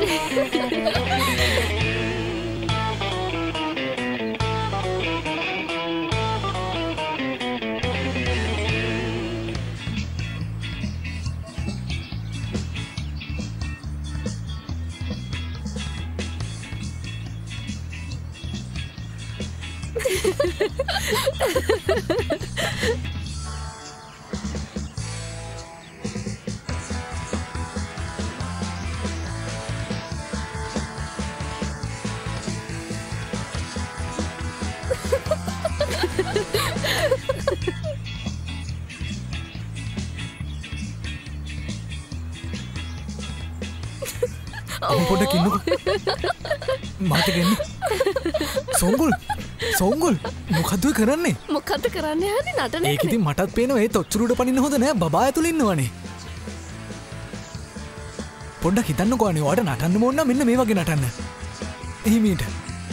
පොඩ්ඩක් ඉන්නකෝ. මාත් ගන්න. සෝංගුල් මොකද්ද ඔය කරන්නේ? මොකද්ද කරන්නේ යන්නේ නටන්නේ? ඒක ඉතින් මටත් පේනවා ඒ තොච්චුරුට පනින්න හොඳ නෑ. බබා ඇතුළේ ඉන්නවනේ. පොඩ්ඩක් හිතන්නකෝ අනේ ඔයාට නටන්න ඕන නම් මෙන්න මේ වගේ නටන්න. එහිමීට.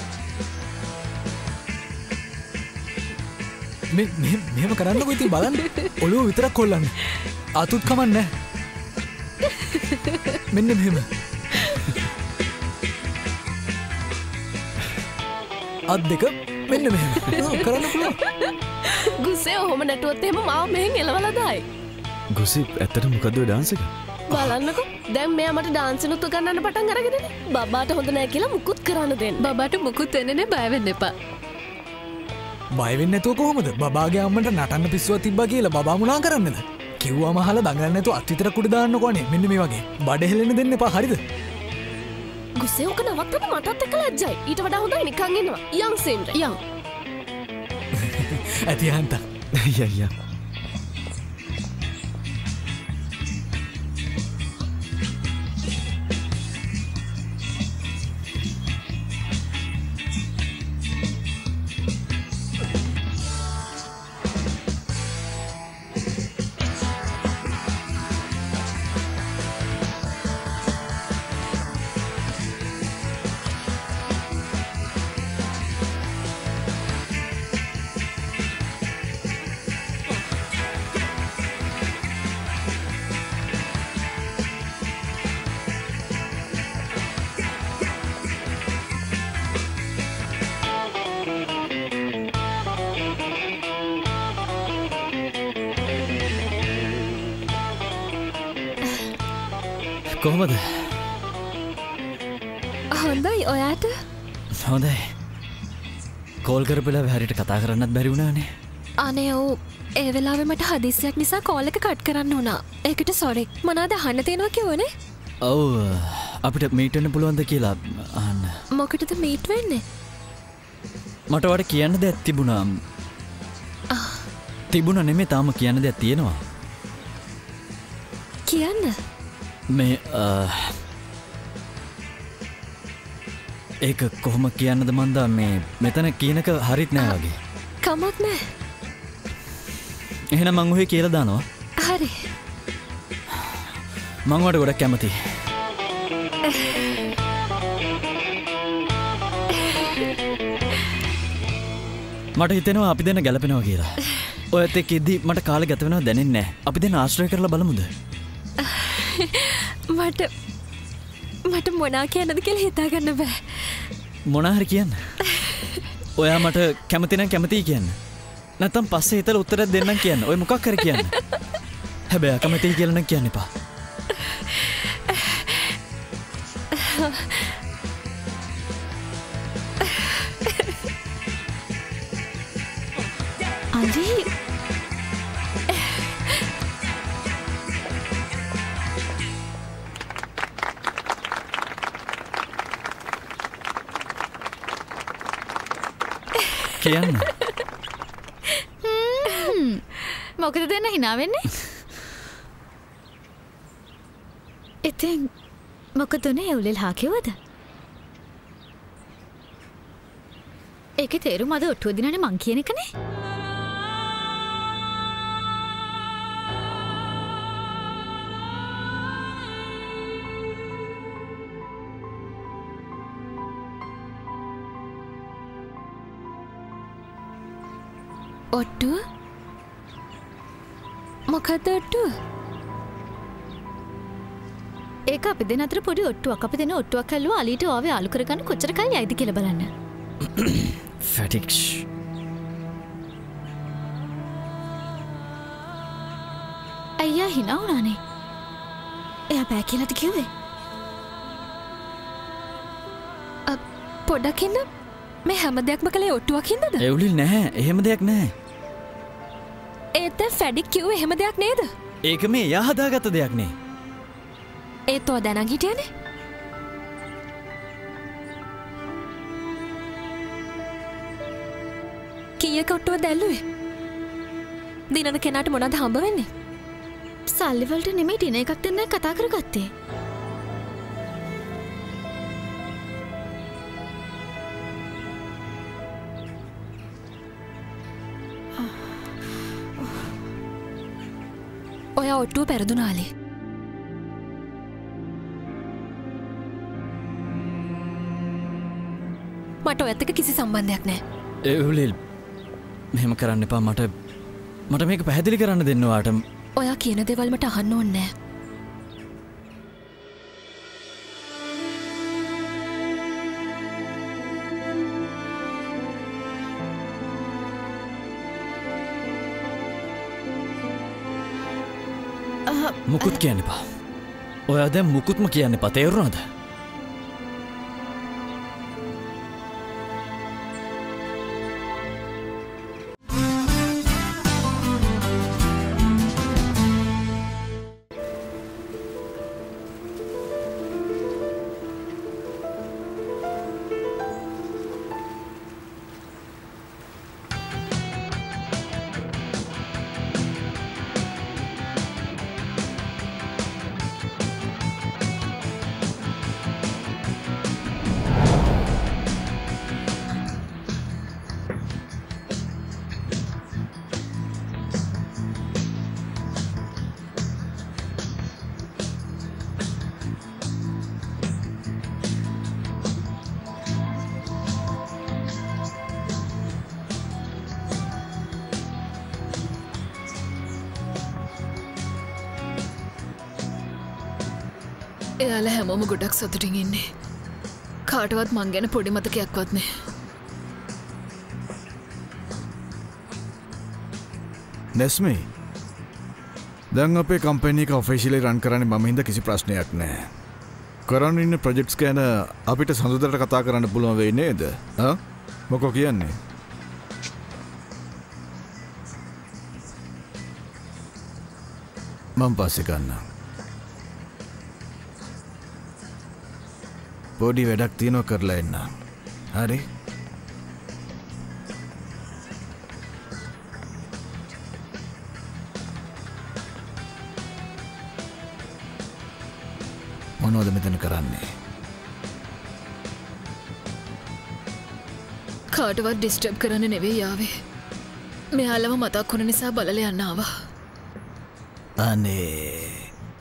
මෙහෙම කරන්නකෝ ඉතින් බලන්න. ඔළුව විතරක් කොල්ලන්න. අතුත් කමන්නේ නෑ. මෙන්න මෙහෙම. අත් දෙක මෙන්න මෙහෙම. කරන්න පුළුවන්. ගුස්සේ ඔහොම නැටුවොත් එහෙම මාව මෙහෙන් එලවලා දායි. ගුසි ඇත්තට මොකද්ද ඔය ඩාන්ස් එක? බලන්නකෝ. දැන් මෙයා මට ඩාන්සිනුත් උගන්නන්න පටන් අරගෙනනේ. බබාට හොඳ නෑ කියලා මුකුත් කරන්න දෙන්න. බබාට මුකුත් වෙන්නේ නෑ බය වෙන්න එපා. බය වෙන්නේ නැතුව කොහොමද? බබාගේ අම්මන්ට නටන්න පිස්සුවක් තිබ්බා කියලා බබා මුලා කරන්නද? කිව්වම අහලා දඟලන්නේ නැතුව අත් විතරක් උඩ දාන්නකෝ අනේ. මෙන්න මේ වගේ. බඩ හෙලෙන්න දෙන්න එපා. හරිද? ගුස්සේ ඔක නවත්තන්න මටත් එක්ක ලැජ්ජයි. ඊට වඩා හොඳයි නිකන් ඉන්නවා. යන් සේම්ර යන්. ඇති හන්ත. යා. කොහොමද? හොඳයි ඔයාට? හොඳයි. කෝල් කරපෙලා හරියට කතා කරන්නත් බැරි වුණානේ. අනේ ඔව්. ඒ වෙලාවේ මට හදිස්සියක් නිසා කෝල් එක කට් කරන්න වුණා. ඒකට සෝරි. මොනවාද අහන්න තියෙනවා කිව්වනේ? ඔව් අපිට මීට් වෙන්න පුළුවන්ද කියලා අහන්න. මොකටද මීට් වෙන්නේ? මට ඔයාලට කියන්න දෙයක් තිබුණා. තිබුණා නෙමෙයි තාම කියන්න දෙයක් තියෙනවා. කියන්න. මේ ඒක කොහොම කියන්නද මන්දා මේ මෙතන කියනක හරිත් නෑ වගේ. කමක් නෑ. එහෙනම් මං ඔහේ කියලා දානවා. හරි. මං ඔයාලට ගොඩක් කැමතියි. මට හිතෙනවා අපි දෙන්න ගැලපෙනවා කියලා. ඔයත් එක්ක ඉද්දි මට කාලේ ගත වෙනවා දැනෙන්නේ නෑ. අපි දෙන්න ආශ්‍රය කරලා බලමුද? මට මොනා කියන්නද කියලා හිතාගන්න බෑ. මොනා හරි කියන්න. ඔයා මට කැමති නම් කැමතියි කියන්න. නැත්තම් පස්සේ හිතලා උත්තරයක් දෙන්නම් කියන්න. ඔය මොකක් හරි කියන්න. හැබැයි කැමතියි කියලා නම් කියන්න එපා. අලි කියන්න. මොකද දෙන්න hina වෙන්නේ? ඉතින් මොකද උනේ උලෙල් හා කිව්වද? ඒකේ තේරුම අද ඔට්ටුව දිනනේ මං කියන එකනේ. ඔට්ටුව? මොකද්ද ඔට්ටුව? ඒක අපි දෙන අතර පොඩි ඔට්ටුවක්. අපි දෙන ඔට්ටුවක් ඇල්ලුවා අලීට ආවේ ආලු කරගන්න කොච්චර කල් යයිද කියලා බලන්න. ෆැටික්ස්. අයියා hina වුණානේ. එයා බෑ කියලාද කිව්වේ? පොඩ්ඩක් ඉන්න. මේ හැම දෙයක්ම කළේ ඔට්ටුවක් හින්දාද? එවුලිල් නැහැ. එහෙම දෙයක් නැහැ. ඒත් ෆැඩික් කිව්වේ එහෙම දෙයක් නේද? ඒක මේ එයා හදාගත්ත දෙයක් නේ. ඒත් ඔය දැනන් හිටියනේ. කීයක ඔට්ටුවද ඇල්ලුවේ? දිනන කෙනාට මොනවද හම්බ වෙන්නේ? සල්ලි වලට නෙමෙයි ටින එකක් දෙන්නයි කතා කරගත්තේ. ඔයා ඔට්ටුව පෙරදුනාලේ. මට ඔයත් එක්ක කිසි සම්බන්ධයක් නැහැ. එවුලිල් මෙහෙම කරන්න එපා. මට මේක පැහැදිලි කරන්න දෙන්න ඔයාට. ඔයා කියන දේවල් මට අහන්න ඕනේ නැහැ. මුකුත් කියන්න එපා. ඔයා දැන් මුකුත්ම කියන්න එපා. තේරුණාද? එයාලා හැමෝම ගොඩක් සතුටින් ඉන්නේ. කාටවත් මං ගැන පොඩි මතකයක්වත් නෑ. නැස්මේ දැන් අපේ කම්පැනි එක ඔෆිෂියලි රන් කරන්නේ මම හින්දා කිසි ප්‍රශ්නයක් නෑ. කරන්න ඉන්න ප්‍රොජෙක්ට්ස් ගැන අපිට සඳුදට කතා කරන්න පුළුවන් වෙයි නේද? මොකෝ කියන්නේ? මම පස්සේ ගන්නම්. පොඩි වැඩක් තියෙනවා කරලා එන්න. හරි? මොනවද මෙතන කරන්නේ? කාටවත් ඩිස්ටර්බ් කරන්න නෙවෙයි ආවේ. මෙයාලම මතක් වුණ නිසා බලලා යන්න ආවා. අනේ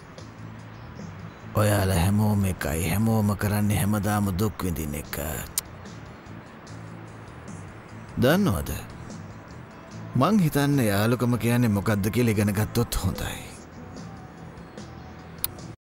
ඔයාලා හැමෝම එකයි. හැමෝම කරන්නේ හැමදාම දුක් විඳින එක. දන්නවද? මං හිතන්නේ යාළුකම කියන්නේ මොකද්ද කියලා ඉගෙන ගත්තොත් හොඳයි.